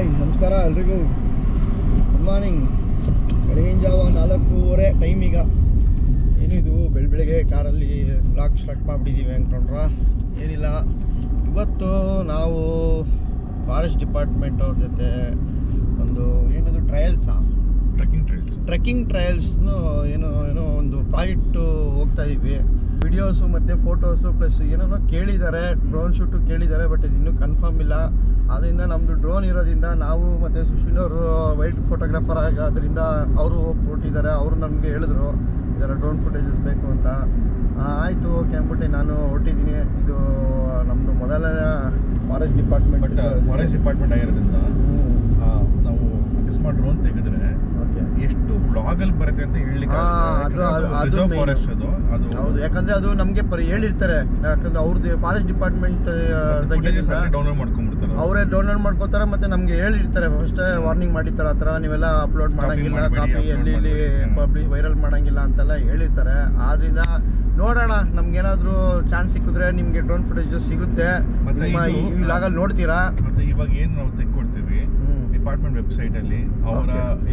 Hi ನಮಸ್ಕಾರ ಎಲ್ರಿಗೂ. Good morning. ಬೆಳಗಿನ ಜಾವ 4:30 ಟೈಮ್. ಈಗ ಏನಿದು ಬೆಳಗ್ಗೆ ಕಾರಲ್ಲಿ ಬ್ಲಾಗ್ ಸ್ಟಾರ್ಟ್ ಮಾಡಿಬಿಟ್ಟಿದ್ದೀವಿ ಅಂದ್ಕೊಂಡ್ರ. ಏನಿಲ್ಲ, ಇವತ್ತು ನಾವು ಫಾರೆಸ್ಟ್ ಡಿಪಾರ್ಟ್ಮೆಂಟ್ ಅವ್ರ ಜೊತೆ ಒಂದು ಏನದು ಟ್ರೆಕ್ಕಿಂಗ್ ಟ್ರಯಲ್ಸ್ನು ಏನೋ ಒಂದು ಪ್ರಾಜೆಕ್ಟು ಹೋಗ್ತಾ ಇದ್ದೀವಿ. ವಿಡಿಯೋಸು ಮತ್ತು ಫೋಟೋಸು ಪ್ಲಸ್ ಏನೇನೋ ಕೇಳಿದ್ದಾರೆ, ಡ್ರೋನ್ ಶೂಟು ಕೇಳಿದ್ದಾರೆ, ಬಟ್ ಇದು ಇನ್ನೂ ಕನ್ಫರ್ಮ್ ಇಲ್ಲ. ಆದ್ದರಿಂದ ನಮ್ಮದು ಡ್ರೋನ್ ಇರೋದ್ರಿಂದ ನಾವು ಮತ್ತು ಸುಶೀಲ್ ಅವರು ವೈಲ್ಡ್ ಫೋಟೋಗ್ರಾಫರ್ ಆಗೋದ್ರಿಂದ ಅವರು ಹೋಗಿ ಕೊಟ್ಟಿದ್ದಾರೆ. ಅವರು ನಮಗೆ ಹೇಳಿದ್ರು ಈ ಥರ ಡ್ರೋನ್ ಫುಟೇಜಸ್ ಬೇಕು ಅಂತ. ಆಯಿತು ಓಕೆ ಅಂದ್ಬಿಟ್ಟು ನಾನು ಹೊರಟಿದ್ದೀನಿ. ಇದು ನಮ್ಮದು ಮೊದಲನೇ ಫಾರೆಸ್ಟ್ ಡಿಪಾರ್ಟ್ಮೆಂಟ್ ಆಗಿರೋದ್ರಿಂದ ನಾವು ಅಕಸ್ಮಾತ್ ಡ್ರೋನ್ ತೆಗೆದ್ರೆ ಎಷ್ಟು ವ್ಲಾಗಲ್ಲಿ ಬರುತ್ತೆ ಅಂತ ಹೇಳಲಿಕ್ಕೆ ಫಾರೆಸ್ಟ್ ಅದು ಹೌದು. ಯಾಕಂದ್ರೆ ಅದು ನಮಗೆ ಹೇಳಿರ್ತಾರೆ. ಯಾಕಂದ್ರೆ ಅವ್ರದ್ದು ಫಾರೆಸ್ಟ್ ಡಿಪಾರ್ಟ್ಮೆಂಟ್ ಡೌನ್ಲೋಡ್ ಮಾಡ್ಕೊಂಡ್ಬಿಡ್ತಾರೆ, ಅವರೇ ಡೌನ್ಲೋಡ್ ಮಾಡ್ಕೋತಾರೆ. ಮತ್ತೆ ನಮ್ಗೆ ಹೇಳಿರ್ತಾರೆ, ಫಸ್ಟ್ ವಾರ್ನಿಂಗ್ ಮಾಡಿರ್ತಾರೆ, ಆ ಥರ ನೀವೆಲ್ಲ ಅಪ್ಲೋಡ್ ಮಾಡಂಗಿಲ್ಲ, ಕಾಪಿ ಎಲ್ಲಿ ಪಬ್ಲಿಕ್ ವೈರಲ್ ಮಾಡಂಗಿಲ್ಲ ಅಂತೆಲ್ಲ ಹೇಳಿರ್ತಾರೆ. ಆದ್ರಿಂದ ನೋಡೋಣ, ನಮ್ಗೇನಾದ್ರೂ ಚಾನ್ಸ್ ಸಿಕ್ಕಿದ್ರೆ ನಿಮ್ಗೆ ಡ್ರೋನ್ ಫುಟೇಜ್ ಸಿಗುತ್ತೆ, ಈ ವ್ಲಾಗಲ್ಲಿ ನೋಡ್ತೀರಾ. ಮತ್ತೆ ಇವಾಗ ಏನು ನಾವು ತೆಕ್ಕೊಡ್ತೀವಿ ಡಿಪಾರ್ಟ್ಮೆಂಟ್ ವೆಬ್ಸೈಟ್ ಅಲ್ಲಿ ಅವರ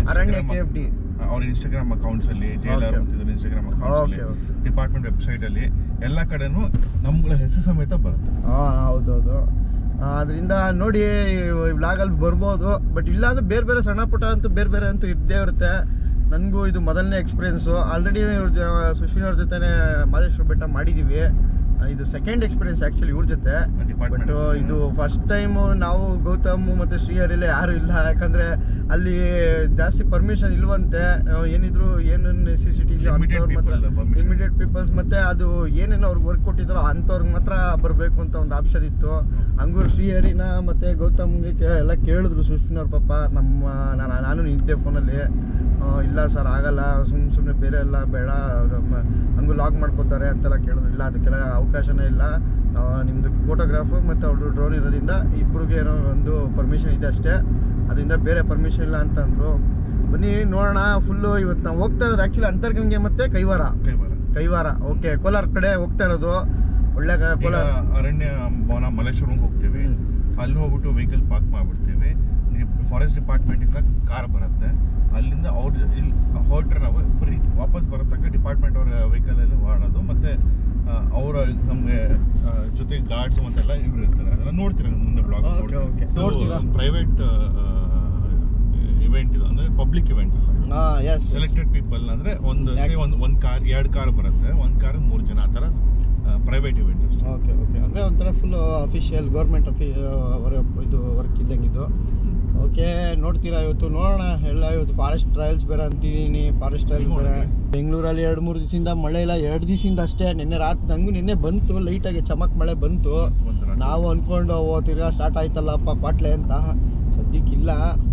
ಅವ್ರ ಇನ್ಸ್ಟಾಗ್ರಾಮ್ ಅಕೌಂಟ್ಸ್ ಅಲ್ಲಿ JLR ಅಂತಿದ್ದಾರೆ ಇನ್ಸ್ಟಾಗ್ರಾಮ್ ಅಕೌಂಟ್ಸ್ ಅಲ್ಲಿ ಡಿಪಾರ್ಟ್ಮೆಂಟ್ ವೆಬ್ಸೈಟ್ ಅಲ್ಲಿ ಎಲ್ಲ ಕಡೆನೂ ನಮ್ಗಳ ಹೆಸರು ಸಮೇತ ಬರುತ್ತೆ. ಹೌದೌದು. ಅದರಿಂದ ನೋಡಿ ವ್ಲಾಗಲ್ಲಿ ಬರ್ಬೋದು. ಬಟ್ ಇಲ್ಲಾಂದ್ರೆ ಬೇರೆ ಸಣ್ಣ ಪುಟ್ಟ ಅಂತೂ ಬೇರೆ ಅಂತೂ ಇದ್ದೇ ಇರುತ್ತೆ. ನನಗೂ ಇದು ಮೊದಲನೇ ಎಕ್ಸ್ಪೀರಿಯೆನ್ಸು. ಆಲ್ರೆಡಿ ಸುಶೀಲ್ ಅವ್ರ ಜೊತೆ ಮಾದೇಶ್ವರ ಬೆಟ್ಟ ಮಾಡಿದ್ದೀವಿ. ಇದು ಸೆಕೆಂಡ್ ಎಕ್ಸ್ಪೀರಿಯನ್ಸ್ ಆ್ಯಕ್ಚುಲಿ ಇವ್ರ ಜೊತೆ. ಬಟ್ ಇದು ಫಸ್ಟ್ ಟೈಮು ನಾವು ಗೌತಮ್ ಮತ್ತು ಶ್ರೀಹರಿಲ್ಲ ಯಾರೂ ಇಲ್ಲ. ಯಾಕಂದರೆ ಅಲ್ಲಿ ಜಾಸ್ತಿ ಪರ್ಮಿಷನ್ ಇಲ್ವಂತೆ. ಏನಿದ್ರು ಏನು ನೆಸೆಸಿಟಿ ಅಂಥವ್ರು ಮಾತ್ರ, ಇಮಿಡಿಯೇಟ್ ಪೀಪಲ್ಸ್ ಮತ್ತು ಅದು ಏನೇನು ಅವ್ರಿಗೆ ವರ್ಕ್ ಕೊಟ್ಟಿದ್ದಾರೋ ಅಂಥವ್ರಿಗೆ ಮಾತ್ರ ಬರಬೇಕು ಅಂತ ಒಂದು ಆಪ್ಷನ್ ಇತ್ತು. ಹಂಗೂ ಶ್ರೀಹರಿನ ಮತ್ತು ಗೌತಮ್ಗೆ ಎಲ್ಲ ಕೇಳಿದ್ರು ಸುಶ್ಮಿನ್ ಅವ್ರ ಪಾಪ. ನಾನು ನಿಂತೆ ಫೋನಲ್ಲಿ, ಇಲ್ಲ ಸರ್ ಆಗಲ್ಲ, ಸುಮ್ಮನೆ ಬೇರೆ ಎಲ್ಲ ಬೇಡ, ಹಂಗೂ ಲಾಗ್ ಮಾಡ್ಕೋತಾರೆ ಅಂತೆಲ್ಲ ಕೇಳಿದ್ರು. ಇಲ್ಲ ಅದಕ್ಕೆಲ್ಲ ಅವಕಾಶನೇ ಇಲ್ಲ, ನಿಮ್ಮದು ಫೋಟೋಗ್ರಾಫು ಮತ್ತು ಅವ್ರದ್ದು ಡ್ರೋನ್ ಇರೋದ್ರಿಂದ ಇಬ್ಬರಿಗೆ ಏನೋ ಒಂದು ಪರ್ಮಿಷನ್ ಇದೆ ಅಷ್ಟೇ, ಅದರಿಂದ ಬೇರೆ ಪರ್ಮಿಷನ್ ಇಲ್ಲ ಅಂತಂದರು. ಬನ್ನಿ ನೋಡೋಣ. ಫುಲ್ಲು ಇವತ್ತು ನಾವು ಹೋಗ್ತಾ ಇರೋದು ಆ್ಯಕ್ಚುಲಿ ಅಂತರ್ಗಂಗೆ ಮತ್ತು ಕೈವಾರ. ಓಕೆ, ಕೋಲಾರ ಕಡೆ ಹೋಗ್ತಾ ಇರೋದು. ಒಳ್ಳೆ ಕೋಲಾರ ಅರಣ್ಯ ಭವನ ಮಲ್ಲೇಶ್ವರಂಗೆ ಹೋಗ್ತೀವಿ. ಅಲ್ಲಿ ಹೋಗ್ಬಿಟ್ಟು ವೆಹಿಕಲ್ ಪಾರ್ಕ್ ಮಾಡಿಬಿಡ್ತೀವಿ. ಫಾರೆಸ್ಟ್ ಡಿಪಾರ್ಟ್ಮೆಂಟಿಂದ ಕಾರ್ ಬರುತ್ತೆ, ಅಲ್ಲಿಂದ ಅವ್ರು ಇಲ್ಲಿ ಹೊರಟ್ರೆ ನಾವು ಫ್ರೀ ವಾಪಸ್ ಬರೋತಕ್ಕ ಡಿಪಾರ್ಟ್ಮೆಂಟ್ ಅವರ ವೆಹಿಕಲಲ್ಲಿ ಓಡಾಡೋದು. ಮತ್ತು ಅವರ ನಮಗೆ ಜೊತೆ ಗಾರ್ಡ್ಸ್ ಮತ್ತೆಲ್ಲ ಇವ್ರು ಇರ್ತಾರೆ. ಅದೆಲ್ಲ ನೋಡ್ತೀರಾ ಮುಂದೆ ಬ್ಲಾಗ್. ಪ್ರೈವೇಟ್ ಇವೆಂಟ್ ಇದು, ಅಂದರೆ ಪಬ್ಲಿಕ್ ಇವೆಂಟ್ ಅಲ್ಲ. ಸೆಲೆಕ್ಟೆಡ್ ಪೀಪಲ್ ಅಂದರೆ ಒಂದು ಕಾರ್ 2 ಕಾರ್ ಬರುತ್ತೆ, 1 ಕಾರ್ 3 ಜನ, ಆ ಥರ ಪ್ರೈವೇಟ್ ಇವೆಂಟ್ ಅಷ್ಟೇ. ಓಕೆ ಅಂದರೆ ಒಂಥರ ಫುಲ್ ಅಫಿಷಿಯಲ್ ಗೌರ್ಮೆಂಟ್ ಇದು ವರ್ಕ್ ಇದ್ದಂಗಿದ್ದು. ಓಕೆ, ನೋಡ್ತೀರಾ ಇವತ್ತು. ನೋಡೋಣ ಎಲ್ಲ. ಇವತ್ತು ಫಾರೆಸ್ಟ್ ಟ್ರಯಲ್ಸ್ ಬೇರೆ ಅಂತಿದ್ದೀನಿ. ಫಾರೆಸ್ಟ್ ಟ್ರಯಲ್ಸ್ ಬೇರೆ ಬೆಂಗಳೂರಲ್ಲಿ 2-3 ದಿವಸದಿಂದ ಮಳೆ ಇಲ್ಲ. 2 ದಿವಸದಿಂದ ಅಷ್ಟೇ. ನಿನ್ನೆ ಬಂತು ಲೈಟಾಗಿ ಚಮಕ್ ಮಳೆ ಬಂತು. ನಾವು ಅಂದ್ಕೊಂಡು ತಿರ್ಗಾ ಸ್ಟಾರ್ಟ್ ಆಯ್ತಲ್ಲಪ್ಪ ಪಾಟ್ಲೆ ಅಂತ. ಸದ್ಯಕ್ಕಿಲ್ಲ.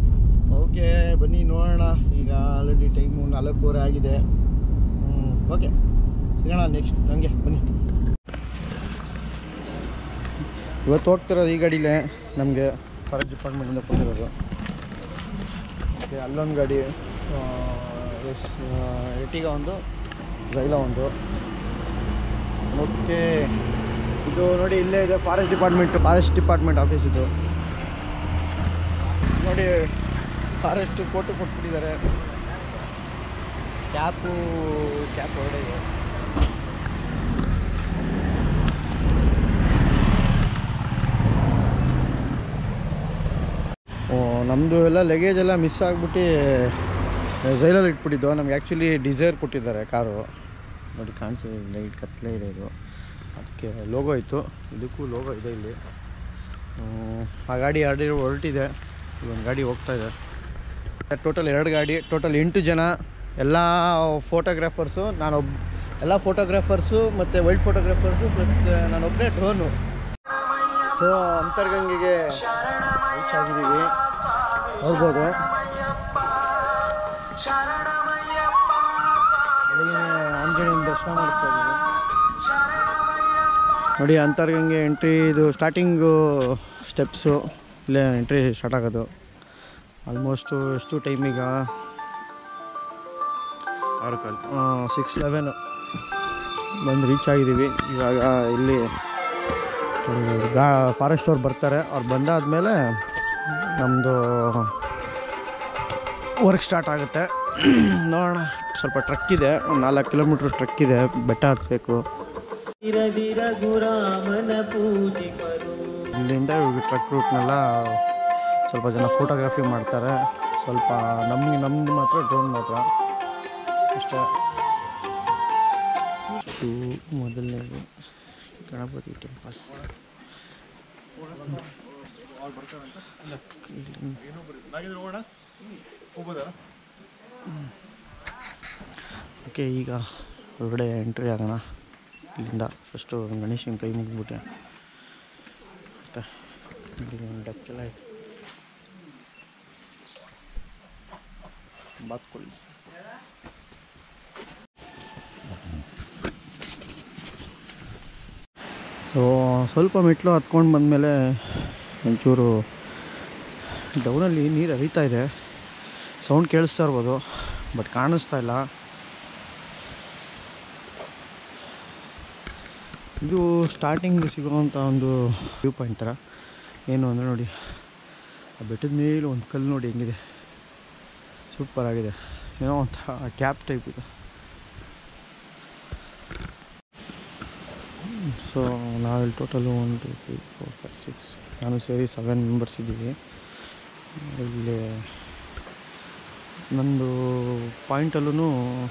ಓಕೆ ಬನ್ನಿ ನೋಡೋಣ. ಈಗ ಆಲ್ರೆಡಿ ಟೈಮು 4:30 ಆಗಿದೆ. ಓಕೆ ಸಿಗೋಣ ನೆಕ್ಸ್ಟ್. ನನಗೆ ಬನ್ನಿ. ಇವತ್ತು ಹೋಗ್ತಿರೋದು ಈ ಗಾಡಿಲೇ, ನಮಗೆ ಫಾರೆಸ್ಟ್ ಡಿಪಾರ್ಟ್ಮೆಂಟಿಂದ ಕೊಟ್ಟಿರೋದು. ಮತ್ತು ಅಲ್ಲೊಂದು ಗಾಡಿ ಎರ್ಟಿಗಾ ಒಂದು, ಝೈಲಾ ಒಂದು. ಓಕೆ, ಇದು ನೋಡಿ ಇಲ್ಲೇ ಇದೆ ಫಾರೆಸ್ಟ್ ಡಿಪಾರ್ಟ್ಮೆಂಟ್ ಆಫೀಸ್ ಇದು. ನೋಡಿ ಫಾರೆಸ್ಟ್ ಫೋಟೋ ಕೊಟ್ಬಿಟ್ಟಿದ್ದಾರೆ. ಕ್ಯಾಪ್ ಹೊರಡೆ ಇದೆ. ನಮ್ಮದು ಎಲ್ಲ ಲಗೇಜ್ ಎಲ್ಲ ಮಿಸ್ ಆಗಿಬಿಟ್ಟು ಝೈಲಲ್ಲಿ ಇಟ್ಬಿಟ್ಟಿದ್ದು. ನಮ್ಗೆ ಆ್ಯಕ್ಚುಲಿ ಡಿಸೈರ್ ಕೊಟ್ಟಿದ್ದಾರೆ ಕಾರು. ನೋಡಿ ಕಾಣಿಸಿದೆ, ಲೈಟ್ ಕತ್ತಲೆ ಇದೆ ಇದು. ಅದಕ್ಕೆ ಲೋಗೋ ಇತ್ತು, ಇದಕ್ಕೂ ಲೋಗೋ ಇದೆ ಇಲ್ಲಿ. ಆ ಗಾಡಿ ಹೊರಟಿದೆ. ಒಂದು ಗಾಡಿ ಹೋಗ್ತಾ ಇದೆ. ಟೋಟಲ್ 2 ಗಾಡಿ, ಟೋಟಲ್ 8 ಜನ. ಎಲ್ಲ ಫೋಟೋಗ್ರಾಫರ್ಸು, ಎಲ್ಲ ಫೋಟೋಗ್ರಾಫರ್ಸು ಮತ್ತು ವೈಲ್ಡ್ ಫೋಟೋಗ್ರಾಫರ್ಸು ಪ್ಲಸ್ ನಾನೊಬ್ಬನೇ ಡ್ರೋನು. ಸೊ ಅಂತರ್ಗಂಗೆಗೆ ರೀಚ್ ಆಗಿದ್ದೀವಿ, ಹೋಗ್ಬೋದು. ಆಂಜನೇಯನ ದರ್ಶನ ಮಾಡಿಸ್ತಾ ಇದ್ದೀವಿ. ನೋಡಿ ಅಂತರ್ಗಂಗೆ ಎಂಟ್ರಿ. ಇದು ಸ್ಟಾರ್ಟಿಂಗು ಸ್ಟೆಪ್ಸು, ಇಲ್ಲೇ ಎಂಟ್ರಿ ಸ್ಟಾರ್ಟ್ ಆಗೋದು. ಆಲ್ಮೋಸ್ಟು ಎಷ್ಟು ಟೈಮೀಗ 6:11 ಬಂದು ರೀಚ್ ಆಗಿದ್ದೀವಿ. ಇವಾಗ ಇಲ್ಲಿ ಫಾರೆಸ್ಟ್ ಅವ್ರು ಬರ್ತಾರೆ. ಅವ್ರು ಬಂದಾದಮೇಲೆ ನಮ್ಮದು ವರ್ಕ್ ಸ್ಟಾರ್ಟ್ ಆಗುತ್ತೆ. ನೋಡೋಣ. ಸ್ವಲ್ಪ ಟ್ರಕ್ ಇದೆ, ಒಂದು 4 ಕಿಲೋಮೀಟ್ರ್ ಟ್ರಕ್ ಇದೆ, ಬೆಟ್ಟ ಹತ್ತಬೇಕು. ಇಲ್ಲಿಂದ ಟ್ರಕ್ ರೂಟ್ನೆಲ್ಲ ಸ್ವಲ್ಪ ಜನ ಫೋಟೋಗ್ರಫಿ ಮಾಡ್ತಾರೆ. ಸ್ವಲ್ಪ ನಮ್ಮದು ಮಾತ್ರ ಡ್ರೋನ್ ಮಾತ್ರ ಅಷ್ಟೇ. ಮೊದಲನೇದು ಗಣಪತಿ ಟೆಂಪಲ್. ಓಕೆ, ಈಗ ಹೊರಗಡೆ ಎಂಟ್ರಿ ಆಗೋಣ. ಇಲ್ಲಿಂದ ಫಸ್ಟು ಗಣೇಶನ ಕೈ ಮುಗಿದ್ಬಿಟ್ಟೆ. ಮತ್ತು ಡಕ್ಕೆಲ್ಲ ಬಾತ್ಕೊಳ್ಳಿ. ಸೊ ಸ್ವಲ್ಪ ಮೆಟ್ಲು ಹತ್ಕೊಂಡು ಬಂದಮೇಲೆ ಒಂಚೂರು ಡೌನಲ್ಲಿ ನೀರು ಹರಿತಾ ಇದೆ. ಸೌಂಡ್ ಕೇಳಿಸ್ತಾ ಇರ್ಬೋದು, ಬಟ್ ಕಾಣಿಸ್ತಾ ಇಲ್ಲ. ಇದು ಸ್ಟಾರ್ಟಿಂಗ್ ಸಿಗೋವಂಥ ಒಂದು ವ್ಯೂ ಪಾಯಿಂಟ್ ಥರ. ಏನು ಅಂದರೆ ನೋಡಿ, ಆ ಬೆಟ್ಟದ ಮೇಲೆ ಒಂದು ಕಲ್ಲು ನೋಡಿ ಹೆಂಗಿದೆ, ಸೂಪರ್ ಆಗಿದೆ. ಏನೋ ಒಂಥರ ಕ್ಯಾಪ್ ಟೈಪ್ ಇದೆ. ಸೊ ನಾವಿಲ್ಲಿ ಟೋಟಲು 1 2 3 4 5 6 ನಾನು ಸೇರಿ 7 ಮೆಂಬರ್ಸ್ ಇದ್ದೀವಿ. ಇಲ್ಲಿ ನಂದು ಪಾಯಿಂಟಲ್ಲೂ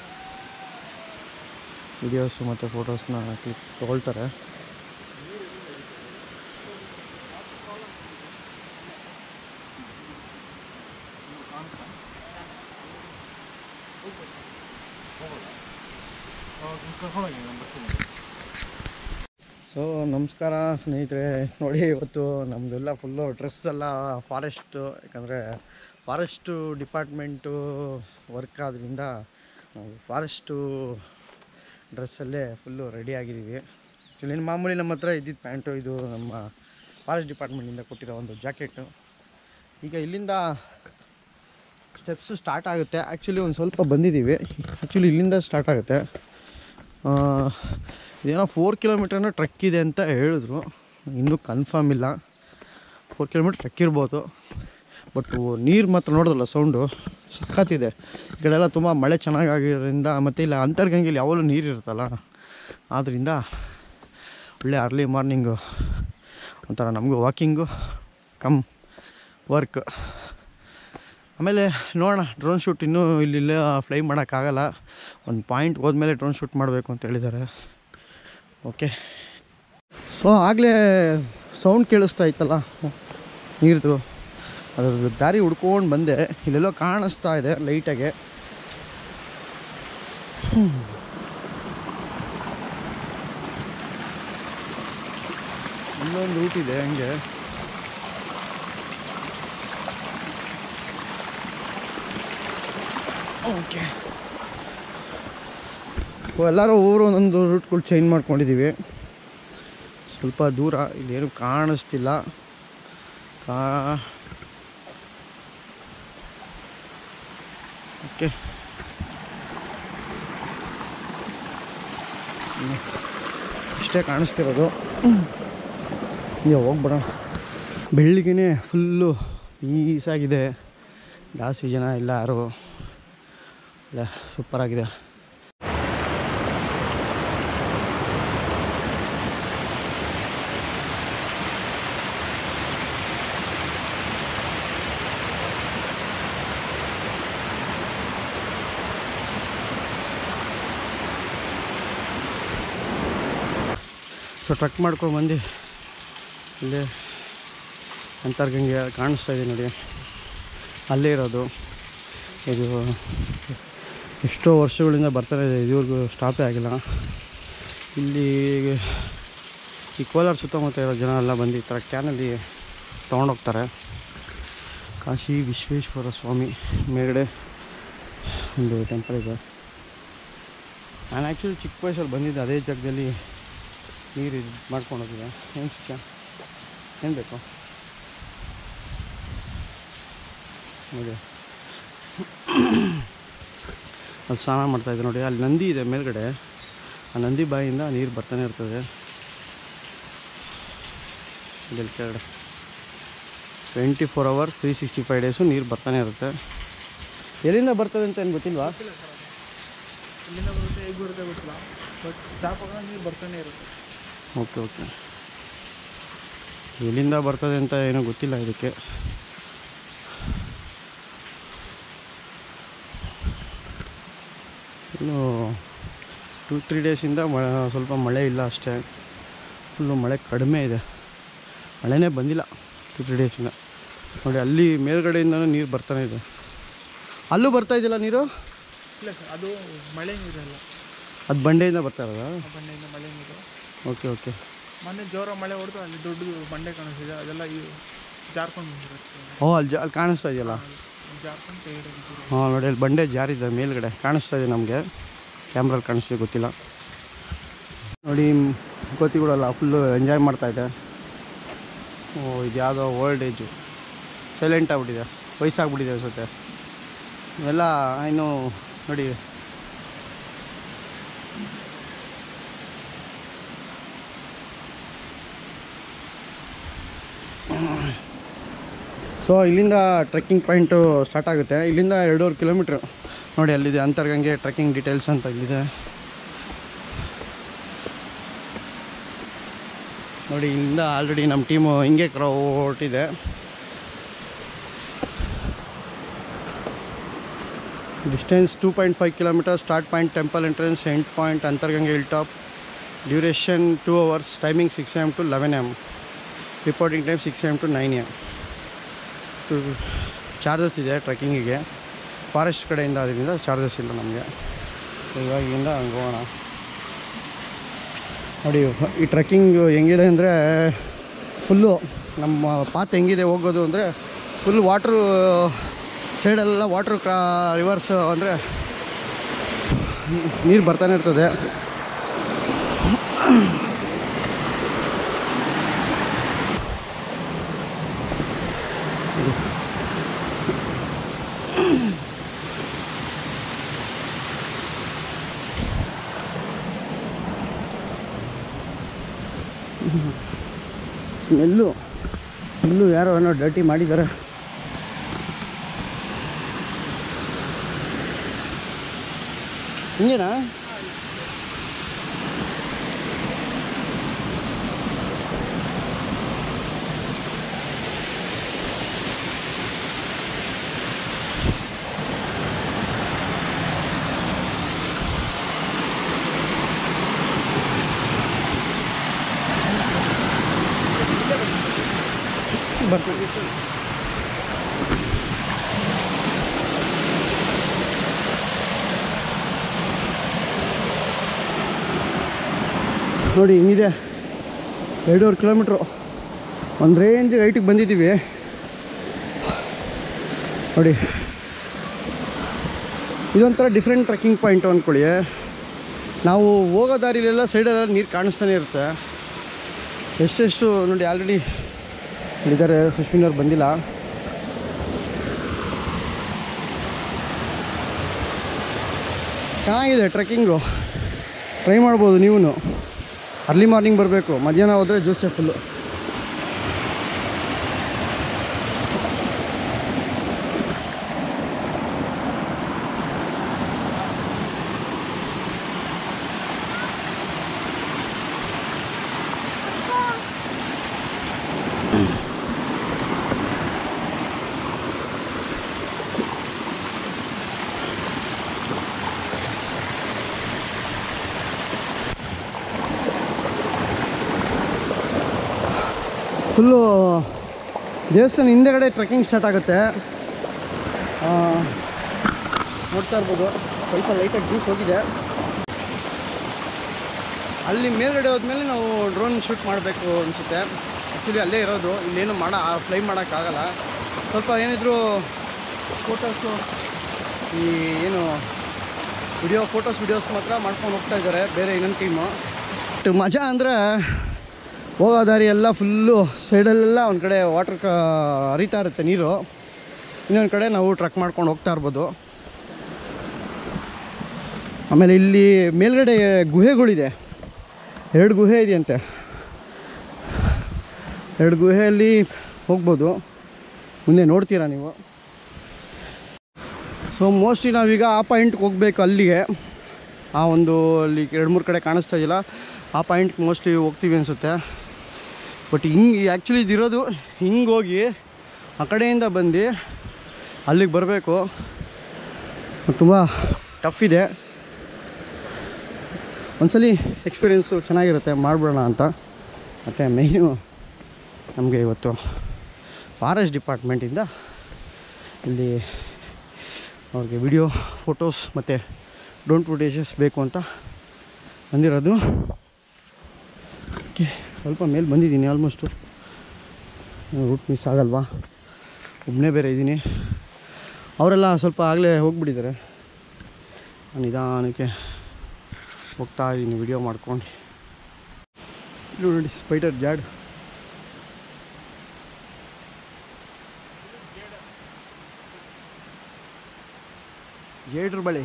ವಿಡಿಯೋಸು ಮತ್ತು ಫೋಟೋಸ್ನ ಕ್ಲಿಕ್ ತೊಗೊಳ್ತಾರೆ. ಸೊ ನಮಸ್ಕಾರ ಸ್ನೇಹಿತರೆ. ನೋಡಿ, ಇವತ್ತು ನಮ್ಮದೆಲ್ಲ ಫುಲ್ಲು ಡ್ರೆಸ್ ಎಲ್ಲ ಫಾರೆಸ್ಟು, ಯಾಕಂದರೆ ಫಾರೆಸ್ಟು ಡಿಪಾರ್ಟ್ಮೆಂಟು ವರ್ಕ್ ಆದ್ದರಿಂದ ನಾವು ಫಾರೆಸ್ಟು ಡ್ರೆಸ್ಸಲ್ಲೇ ಫುಲ್ಲು ರೆಡಿ ಆಗಿದ್ದೀವಿ. ಆ್ಯಕ್ಚುಲಿ ಮಾಮೂಲಿ ನಮ್ಮ ಹತ್ರ ಇದ್ದಿದ್ದು ಪ್ಯಾಂಟು, ಇದು ನಮ್ಮ ಫಾರೆಸ್ಟ್ ಡಿಪಾರ್ಟ್ಮೆಂಟಿಂದ ಕೊಟ್ಟಿರೋ ಒಂದು ಜಾಕೆಟು. ಈಗ ಇಲ್ಲಿಂದ ಸ್ಟೆಪ್ಸು ಸ್ಟಾರ್ಟ್ ಆಗುತ್ತೆ. ಆ್ಯಕ್ಚುಲಿ ಒಂದು ಸ್ವಲ್ಪ ಬಂದಿದ್ದೀವಿ. ಆ್ಯಕ್ಚುಲಿ ಇಲ್ಲಿಂದ ಸ್ಟಾರ್ಟ್ ಆಗುತ್ತೆ. ಏನೋ 4 ಕಿಲೋಮೀಟ್ರನ್ನ ಟ್ರೆಕ್ ಇದೆ ಅಂತ ಹೇಳಿದ್ರು, ಇನ್ನೂ ಕನ್ಫರ್ಮ್ ಇಲ್ಲ. 4 ಕಿಲೋಮೀಟ್ರ್ ಟ್ರೆಕ್ ಇರ್ಬೋದು. ಬಟ್ ನೀರು ಮಾತ್ರ ನೋಡೋದಲ್ಲ, ಸೌಂಡು ಸಖತ್ತಿದೆ. ಈ ಕಡೆ ಎಲ್ಲ ತುಂಬ ಮಳೆ ಚೆನ್ನಾಗಿರೋದ್ರಿಂದ, ಮತ್ತು ಇಲ್ಲ ಅಂತರ್ಗಂಗೆಯಲ್ಲಿ ಯಾವಾಗಲೂ ನೀರು ಇರುತ್ತಲ್ಲ, ಆದ್ದರಿಂದ ಒಳ್ಳೆ ಅರ್ಲಿ ಮಾರ್ನಿಂಗು ಒಂಥರ ನಮಗೂ ವಾಕಿಂಗು ಕಮ್ ವರ್ಕ್. ಆಮೇಲೆ ನೋಡೋಣ, ಡ್ರೋನ್ ಶೂಟ್ ಇನ್ನೂ ಇಲ್ಲಿಲ್ಲ ಫ್ಲೈ ಮಾಡೋಕ್ಕಾಗಲ್ಲ. ಒಂದು ಪಾಯಿಂಟ್ ಹೋದ್ಮೇಲೆ ಡ್ರೋನ್ ಶೂಟ್ ಮಾಡಬೇಕು ಅಂತ ಹೇಳಿದ್ದಾರೆ. ಓಕೆ. ಸೊ ಆಗಲೇ ಸೌಂಡ್ ಕೇಳಿಸ್ತಾ ಇತ್ತಲ್ಲ ನೀರ್ದು, ಅದ್ರ ದಾರಿ ಹುಡ್ಕೊಂಡು ಬಂದೆ. ಇಲ್ಲೆಲ್ಲೋ ಕಾಣಿಸ್ತಾ ಇದೆ ಲೈಟಾಗೆ. ಇನ್ನೊಂದು ರೂಟ್ ಇದೆ ಹಂಗೆ. ಓಕೆ. ಎಲ್ಲರೂ ಊರು ಒಂದೊಂದು ರೂಟ್ಗಳು ಚೇಂಜ್ ಮಾಡ್ಕೊಂಡಿದ್ದೀವಿ. ಸ್ವಲ್ಪ ದೂರ, ಇಲ್ಲೇನು ಕಾಣಿಸ್ತಿಲ್ಲ. ಓಕೆ, ಇಷ್ಟೇ ಕಾಣಿಸ್ತಿರೋದು. ಈಗ ಹೋಗ್ಬಿಡೋಣ. ಬೆಳಿಗ್ಗೆ ಫುಲ್ಲು ಪೀಸಾಗಿದೆ, ಜಾಸ್ತಿ ಜನ ಇಲ್ಲ ಯಾರು ಇಲ್ಲ. ಸೂಪರಾಗಿದೆ. ಸೊ ಟ್ರಕ್ ಮಾಡ್ಕೊಂಡು ಬಂದು ಇಲ್ಲೇ ಅಂತರ್ಗಂಗೆ ಕಾಣಿಸ್ತಾ ಇದೆ ನೋಡಿ, ಅಲ್ಲೇ ಇರೋದು. ಇದು ಎಷ್ಟೋ ವರ್ಷಗಳಿಂದ ಬರ್ತಾರೆ, ಇದುವರೆಗೂ ಸ್ಟಾಪೇ ಆಗಿಲ್ಲ. ಇಲ್ಲಿ ಈ ಕೋಲಾರ ಸುತ್ತಮುತ್ತ ಇರೋ ಜನ ಎಲ್ಲ ಬಂದು ಈ ಥರ ಕ್ಯಾನಲ್ಲಿ ತೊಗೊಂಡೋಗ್ತಾರೆ. ಕಾಶಿ ವಿಶ್ವೇಶ್ವರ ಸ್ವಾಮಿ ಮೇಲ್ಗಡೆ ಒಂದು ಟೆಂಪಲ್ ಇದೆ. ನಾನು ಆ್ಯಕ್ಚುಲಿ ಚಿಕ್ಕ ವಯಸ್ಸಲ್ಲಿ ಬಂದಿದ್ದೆ, ಅದೇ ಜಾಗದಲ್ಲಿ ನೀರು ಇದು ಮಾಡ್ಕೊಂಡು ಹೋಗಿದೆ. ಏನು ಶಿಕ್ಷ ಏನು ಬೇಕು ನೋಡಿ. ಅಲ್ಲಿ ಸ್ನಾನ ಮಾಡ್ತಾಯಿದ್ದೆ ನೋಡಿ, ಅಲ್ಲಿ ನಂದಿ ಇದೆ ಮೇಲ್ಗಡೆ. ಆ ನಂದಿ ಬಾಯಿಯಿಂದ ನೀರು ಬರ್ತಾನೆ ಇರ್ತದೆ ಇಲ್ಲಿ ಕೆಳಗಡೆ. 24 hours 365 ಡೇಸು ನೀರು ಬರ್ತಾನೆ ಇರುತ್ತೆ. ಎಲ್ಲಿಂದ ಬರ್ತದೆ ಅಂತ ಏನು ಗೊತ್ತಿಲ್ವಾ? ಇಲ್ಲಿಂದ ಬರುತ್ತೆ, ಹೇಗೆ ಬರುತ್ತೆ ಗೊತ್ತಿಲ್ಲ, ಬಟ್ ಸ್ಟಾಪ್ ಆಗ ನೀರು ಬರ್ತಾನೆ ಇರುತ್ತೆ. ಓಕೆ ಓಕೆ, ಎಲ್ಲಿಂದ ಬರ್ತದೆ ಅಂತ ಏನೂ ಗೊತ್ತಿಲ್ಲ ಇದಕ್ಕೆ. ಇನ್ನು 2-3 ಡೇಸಿಂದ ಸ್ವಲ್ಪ ಮಳೆ ಇಲ್ಲ ಅಷ್ಟೇ, ಫುಲ್ಲು ಮಳೆ ಕಡಿಮೆ ಇದೆ, ಮಳೆನೇ ಬಂದಿಲ್ಲ 2-3 ಡೇಸಿಂದ. ನೋಡಿ ಅಲ್ಲಿ ಮೇಲ್ಗಡೆಯಿಂದನೂ ನೀರು ಬರ್ತಾನೆ ಇದೆ. ಅಲ್ಲೂ ಬರ್ತಾ ಇದೆಯಲ್ಲ ನೀರು? ಇಲ್ಲ ಸರ್, ಅದು ಮಳೆ ನೀರಲ್ಲ, ಅದು ಬಂಡೆಯಿಂದ ಬರ್ತಾ ಇರೋದಾ? ಆ ಬಂಡೆಯಿಂದ ಮಳೆ ನೀರು. Okay okay. ಮೊನ್ನೆ ಜೋರ ಮಳೆ ಹೊಡೆದು ಅಲ್ಲಿ ದೊಡ್ಡದು ಬಂಡೆ ಕಾಣಿಸ್ತಿದೆ, ಅದೆಲ್ಲ ಈ ಜಾರ್ಕೊಂಡು ಬಂದಿರುತ್ತೆ. ಓ ಅಲ್ಲಿ ಕಾಣಿಸ್ತಾ ಇದೆಯಲ್ಲ? ಜಾರ್ಕೊಂಡು ತೆಗೆದು. ಹಾಂ ನೋಡಿ, ಅಲ್ಲಿ ಬಂಡೆ ಜಾರಿದೆ ಮೇಲ್ಗಡೆ ಕಾಣಿಸ್ತಾ ಇದೆ ನಮಗೆ, ಕ್ಯಾಮ್ರಲ್ಲಿ ಕಾಣಿಸ್ತಿದೆ ಗೊತ್ತಿಲ್ಲ. ನೋಡಿ ಕೋತಿಗಳಲ್ಲ ಫುಲ್ಲು ಎಂಜಾಯ್ ಮಾಡ್ತಾಯಿದೆ. ಓ ಇದು ಯಾವುದೋ ಓಲ್ಡ್ ಏಜು, ಸೈಲೆಂಟ್ ಆಗಿಬಿಟ್ಟಿದೆ, ವಯಸ್ಸಾಗ್ಬಿಟ್ಟಿದೆ ಅನ್ಸುತ್ತೆ ಇವೆಲ್ಲ. ಇನ್ನು ನೋಡಿ ಸೊ ಇಲ್ಲಿಂದ ಟ್ರೆಕ್ಕಿಂಗ್ ಪಾಯಿಂಟು ಸ್ಟಾರ್ಟ್ ಆಗುತ್ತೆ. ಇಲ್ಲಿಂದ 2.5 ಕಿಲೋಮೀಟ್ರ್. ನೋಡಿ ಅಲ್ಲಿದೆ ಅಂತರ್ಗಂಗೆ ಟ್ರೆಕ್ಕಿಂಗ್ ಡೀಟೇಲ್ಸ್ ಅಂತ ಇಲ್ಲಿದೆ ನೋಡಿ. ಇಲ್ಲಿಂದ ಆಲ್ರೆಡಿ ನಮ್ಮ ಟೀಮು ಹಿಂಗೆ ಹೊರಟಿದೆ. Distance 2.5 kilometre. Start point temple entrance, end point Antaragange hill top. Duration 2 hours. Timing 6 AM to 11 AM. Reporting time 6 AM to 9 AM. Charges ಇದೆ ಟ್ರೆಕ್ಕಿಂಗಿಗೆ, ಫಾರೆಸ್ಟ್ ಕಡೆಯಿಂದ, ಅದರಿಂದ ಚಾರ್ಜಸ್ ಇಲ್ಲ ನಮಗೆ. ಇವಾಗ ಇಲ್ಲಿಂದ ಹಂಗೆ ಹೋಗೋಣ. ನೋಡಿ ಈ ಟ್ರೆಕ್ಕಿಂಗ್ ಹೆಂಗಿದೆ ಅಂದರೆ ಫುಲ್ಲು ನಮ್ಮ ಪಾತ್ ಹೆಂಗಿದೆ ಹೋಗೋದು ಅಂದರೆ ಫುಲ್ ವಾಟ್ರು ಸೈಡೆಲ್ಲ ವಾಟ್ರು ರಿವರ್ಸ್ ಅಂದರೆ ನೀರು ಬರ್ತಾನೆ ಇರ್ತದೆ. ಸ್ಮೆಲ್ಲು ಫುಲ್ಲು ಯಾರೋ ಏನೋ ಡರ್ಟಿ ಮಾಡಿದ್ದಾರೆ. ಹಿಂಗೇನಾ? ಬರ್ತೀವಿ. ನೋಡಿ ಹಿಂಗಿದೆ 2.5 ಕಿಲೋಮೀಟ್ರು. ಒಂದು ರೇಂಜ್ ಹೈಟಿಗೆ ಬಂದಿದ್ದೀವಿ ನೋಡಿ. ಇದೊಂಥರ ಡಿಫ್ರೆಂಟ್ ಟ್ರೆಕ್ಕಿಂಗ್ ಪಾಯಿಂಟು ಅಂದ್ಕೊಳ್ಳಿ. ನಾವು ಹೋಗೋ ದಾರಿಲೆಲ್ಲ ಸೈಡೆಲ್ಲ ನೀರು ಕಾಣಿಸ್ತಾನೆ ಇರುತ್ತೆ. ಎಷ್ಟೆಷ್ಟು ನೋಡಿ ಆಲ್ರೆಡಿ ಇದ್ದಾರೆ. ಸುಶ್ವಿನವ್ರು ಬಂದಿಲ್ಲ. ಚೆನ್ನಾಗಿದೆ ಟ್ರೆಕ್ಕಿಂಗು, ಟ್ರೈ ಮಾಡ್ಬೋದು ನೀವು. ಅರ್ಲಿ ಮಾರ್ನಿಂಗ್ ಬರಬೇಕು, ಮಧ್ಯಾಹ್ನ ಹೋದರೆ ಜ್ಯೂಸೇ ಫುಲ್ಲು. ಫುಲ್ಲು ದೇವಸ್ಥಾನ ಹಿಂದೆಗಡೆ ಟ್ರೆಕ್ಕಿಂಗ್ ಸ್ಟಾರ್ಟ್ ಆಗುತ್ತೆ. ನೋಡ್ತಾ ಇರ್ಬೋದು, ಸ್ವಲ್ಪ ಲೈಟಾಗಿ ಜ್ಯೂಸ್ ಹೋಗಿದೆ. ಅಲ್ಲಿ ಮೇಲ್ಗಡೆ ಹೋದ್ಮೇಲೆ ನಾವು ಡ್ರೋನ್ ಶೂಟ್ ಮಾಡಬೇಕು ಅನಿಸುತ್ತೆ. ಆ್ಯಕ್ಚುಲಿ ಅಲ್ಲೇ ಇರೋದು, ಇಲ್ಲೇನು ಫ್ಲೈ ಮಾಡೋಕ್ಕಾಗಲ್ಲ. ಸ್ವಲ್ಪ ಏನಿದ್ರು ಫೋಟೋಸು, ಈ ಏನು ವಿಡಿಯೋಸ್ ಮಾತ್ರ ಮಾಡ್ಕೊಂಡು ಹೋಗ್ತಾ ಇದ್ದಾರೆ ಬೇರೆ ಇನ್ನೊಂದು ಟೀಮು. ಮಜಾ ಅಂದರೆ ಹೋಗೋ ದಾರಿ ಎಲ್ಲ ಫುಲ್ಲು ಸೈಡಲ್ಲೆಲ್ಲ ಒಂದು ಕಡೆ ವಾಟ್ರ್ ಹರಿತಾ ಇರುತ್ತೆ ನೀರು, ಇನ್ನೊಂದು ಕಡೆ ನಾವು ಟ್ರಕ್ ಮಾಡ್ಕೊಂಡು ಹೋಗ್ತಾ ಇರ್ಬೋದು. ಆಮೇಲೆ ಇಲ್ಲಿ ಮೇಲ್ಗಡೆ ಗುಹೆಗಳಿದೆ, 2 ಗುಹೆ ಇದೆಯಂತೆ. 2 ಗುಹೆಯಲ್ಲಿ ಹೋಗ್ಬೋದು. ಮುಂದೆ ನೋಡ್ತೀರಾ ನೀವು. ಸೊ ಮೋಸ್ಟ್ಲಿ ನಾವೀಗ ಆ ಪಾಯಿಂಟ್ಗೆ ಹೋಗ್ಬೇಕು, ಅಲ್ಲಿಗೆ ಆ ಒಂದು ಅಲ್ಲಿ 2-3 ಕಡೆ ಕಾಣಿಸ್ತಾ ಇದೆಯಲ್ಲ ಆ ಪಾಯಿಂಟ್ಗೆ ಮೋಸ್ಟ್ಲಿ ಹೋಗ್ತೀವಿ ಅನಿಸುತ್ತೆ. ಬಟ್ ಹಿಂಗೆ ಆ್ಯಕ್ಚುಲಿ ಇದಿರೋದು ಹಿಂಗೆ ಹೋಗಿ ಆ ಕಡೆಯಿಂದ ಬಂದು ಅಲ್ಲಿಗೆ ಬರಬೇಕು. ತುಂಬ ಟಫ್ ಇದೆ. ಒಂದ್ಸಲಿ ಎಕ್ಸ್ಪೀರಿಯೆನ್ಸು ಚೆನ್ನಾಗಿರುತ್ತೆ, ಮಾಡಿಬಿಡೋಣ ಅಂತ. ಮತ್ತು ಮೇಯ್ನು ನಮಗೆ ಇವತ್ತು ಫಾರೆಸ್ಟ್ ಡಿಪಾರ್ಟ್ಮೆಂಟಿಂದ ಇಲ್ಲಿ ಅವ್ರಿಗೆ ವಿಡಿಯೋ ಫೋಟೋಸ್ ಮತ್ತು ಡ್ರೋನ್ ಫುಟೇಜಸ್ ಬೇಕು ಅಂತ ಬಂದಿರೋದು. ಓಕೆ, ಸ್ವಲ್ಪ ಮೇಲೆ ಬಂದಿದ್ದೀನಿ ಆಲ್ಮೋಸ್ಟು. ರೂಟ್ ಮಿಸ್ ಆಗಲ್ವಾ, ಒಬ್ಬನೇ ಬೇರೆ ಇದ್ದೀನಿ. ಅವರೆಲ್ಲ ಸ್ವಲ್ಪ ಆಗಲೇ ಹೋಗ್ಬಿಟ್ಟಿದ್ದಾರೆ. ನಿಧಾನಕ್ಕೆ ಹೋಗ್ತಾ ಇದ್ದೀನಿ ವಿಡಿಯೋ ಮಾಡ್ಕೊಂಡು. ಇದು ನೋಡಿ ಸ್ಪೈಡರ್ ಜಾಡ್. ಜೇಡ್ರ ಬಳೆ.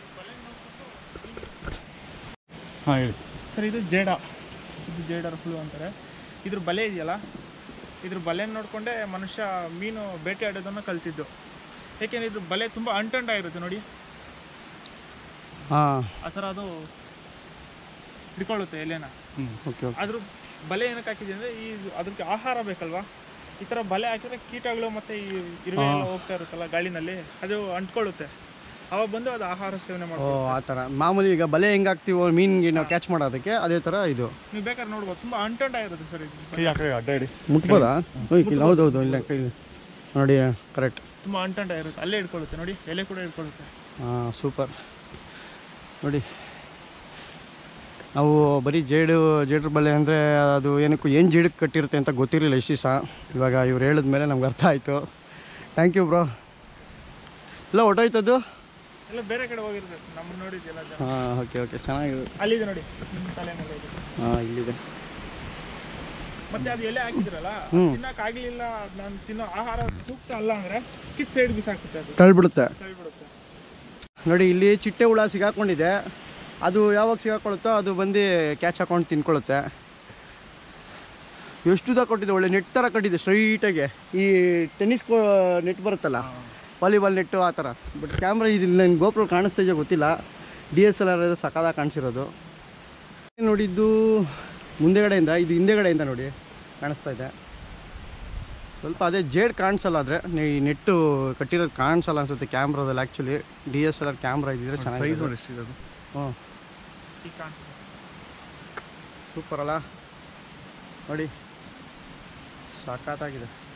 ಹಾಂ ಹೇಳಿ ಸರ್, ಇದು ಜೇಡ, ಇದು ಜೇಡರ ಹುಳು ಅಂತಾರೆ. ಇದ್ರ ಬಲೆ ಇದೆಯಲ್ಲ, ಇದ್ರ ಬಲೆ ನೋಡಿಕೊಂಡೇ ಮನುಷ್ಯ ಮೀನು ಬೇಟೆ ಆಡೋದನ್ನು ಕಲ್ತಿದ್ದು. ಏಕೆಂದರೆ ಇದ್ರ ಬಲೆ ತುಂಬ ಅಂಟಂಟಾಗಿರುತ್ತೆ ನೋಡಿ, ಹಾಂ ಆ ಥರ ಅದು ಹಿಡ್ಕೊಳ್ಳುತ್ತೆ ಎಲೆನ. Okay okay. ಅದ್ರ ಬಲೆ ಏನಕ್ಕೆ ಹಾಕಿದೆ ಅಂದರೆ ಅದಕ್ಕೆ ಆಹಾರ ಬೇಕಲ್ವಾ. ಈ ಥರ ಬಲೆ ಹಾಕಿದ್ರೆ ಕೀಟಗಳು ಮತ್ತು ಈ ಇರುವೆ ಎಲ್ಲ ಹೋಗ್ತಾ ಇರುತ್ತಲ್ಲ ಗಾಳಿನಲ್ಲಿ, ಅದು ಅಂಟ್ಕೊಳ್ಳುತ್ತೆ. ಅವಾಗ ಬಂದು ಅದು ಆಹಾರ ಸೇವನೆ ಓ ಮಾಡ್ಬೋದು. ಆ ಥರ ಮಾಮೂಲಿ ಈಗ ಬಲೆ ಹೆಂಗೆ ಹಾಕ್ತೀವೋ ಮೀನಿಗೆ ನಾವು ಕ್ಯಾಚ್ ಮಾಡೋದಕ್ಕೆ, ಅದೇ ಥರ ಇದು. ನೀವು ಬೇಕಾದ್ರೆ ನೋಡ್ಬೋದು, ತುಂಬ ಅಂಟಂಟಾಗಿರುತ್ತೆ ಸರ್ ಇದು. ಕೈ ಆ ಕಡೆ ಅಡ್ಡ ಇಡಿ. ಮುಟ್ಬೋದಾ? ಇಲ್ಲ, ಹೌದೌದು, ಇಲ್ಲ ಕೈ ನೋಡಿ, ಕರೆಕ್ಟ್. ತುಂಬ ಅಂಟಂಟಾಗಿರುತ್ತೆ, ಅಲ್ಲೇ ಹಿಡ್ಕೊಳ್ಳುತ್ತೆ ನೋಡಿ, ಎಲೆ ಕೂಡ ಹಿಡ್ಕೊಳ್ಳುತ್ತೆ. ಹಾಂ, ಸೂಪರ್. ನೋಡಿ, ನಾವು ಬರೀ ಜೇಡ್ರ ಬಲೆ ಅಂದರೆ ಅದು ಏನಕ್ಕೂ ಏನು ಜೇಡಕ್ಕೆ ಕಟ್ಟಿರುತ್ತೆ ಅಂತ ಗೊತ್ತಿರಲಿಲ್ಲ ಇಷ್ಟು ದಿವಸ. ಇವಾಗ ಇವ್ರು ಹೇಳಿದ್ಮೇಲೆ ನಮ್ಗೆ ಅರ್ಥ ಆಯಿತು. Thank you bro. ಇಲ್ಲ ಹೊಟ್ಟೋಯ್ತದ್ದು ಎಲ್ಲ ಬೇರೆ ಕಡೆ ಹೋಗಿರುತ್ತೆ, ನಮ್ಮನ್ನು ನೋಡಿದ್ಯಲ್ಲ. ಹಾಂ, ಓಕೆ ಓಕೆ, ಚೆನ್ನಾಗಿದೆ. ಅಲ್ಲಿದೆ ನೋಡಿ, ನಿಮ್ಮ ತಲೆ ಮೇಲೆ ಇದೆ. ಹಾಂ, ಇಲ್ಲಿದೆ. ಮತ್ತೆ ಅದು ಎಲೆ ಹಾಕಿದ್ರಲ್ಲ, ತಿನ್ನಕ್ಕಾಗಲಿಲ್ಲ, ನಾನು ತಿನ್ನೋ ಆಹಾರ ಸೂಕ್ತ ಅಲ್ಲ ಅಂದರೆ ಕಿತ್ ಸೈಡ್ ಬಿಸಾಕುತ್ತೆ, ಅದು ತಳ್ಬಿಡುತ್ತೆ. ತಳ್ಬಿಡುತ್ತೆ. ನೋಡಿ, ಇಲ್ಲಿ ಚಿಟ್ಟೆ ಹುಳ ಸಿಗಾಕೊಂಡಿದೆ. ಅದು ಯಾವಾಗ ಸಿಗಾಕೊಳ್ಳುತ್ತೋ ಅದು ಬಂದು ಕ್ಯಾಚ್ ಹಾಕೊಂಡು ತಿನ್ಕೊಳ್ಳುತ್ತೆ. ಎಷ್ಟು ಉದ್ದ ಕೊಟ್ಟಿದೆ, ಒಳ್ಳೆ ನೆಟ್ ಥರ ಕಟ್ಟಿದೆ ಸ್ಟ್ರೈಟಾಗಿ. ಈ ಟೆನ್ನಿಸ್ ನೆಟ್ ಬರುತ್ತಲ್ಲ, ವಾಲಿಬಾಲ್ ನೆಟ್ಟು ಆ ಥರ. ಬಟ್ ಕ್ಯಾಮ್ರಾ ಇದಿಲ್ಲ, ನನಗೆ ಗೋಪ್ರೋ ಕಾಣಿಸ್ತಾ ಇದೆಯೋ ಗೊತ್ತಿಲ್ಲ. DSLR ಸಕಾದಾಗ ಕಾಣಿಸಿರೋದು. ನೋಡಿದ್ದು ಮುಂದೆಗಡೆಯಿಂದ, ಇದು ಹಿಂದೆಗಡೆಯಿಂದ ನೋಡಿ ಕಾಣಿಸ್ತಾ ಇದೆ. ಸ್ವಲ್ಪ ಅದೇ ಜೇಡ್ ಕಾಣಿಸಲ್ಲ, ಆದರೆ ಈ ನೆಟ್ಟು ಕಟ್ಟಿರೋದು ಕಾಣಿಸಲ್ಲ ಅನಿಸುತ್ತೆ ಕ್ಯಾಮ್ರಾದಲ್ಲಿ. ಆ್ಯಕ್ಚುಲಿ DSLR ಕ್ಯಾಮ್ರಾ ಇದ್ದಿದ್ರೆ ಚೆನ್ನಾಗಿ. ಸೈಜ್ ನೋಡಿ ಎಷ್ಟಿದೆ ಅದು. ಹ್ಞೂ, ಈಗ ಕಾಣ್ತದೆ. ಸೂಪರ್ ಅಲ್ಲ ನೋಡಿ, ಸಖತ್ತಾಗಿದೆ.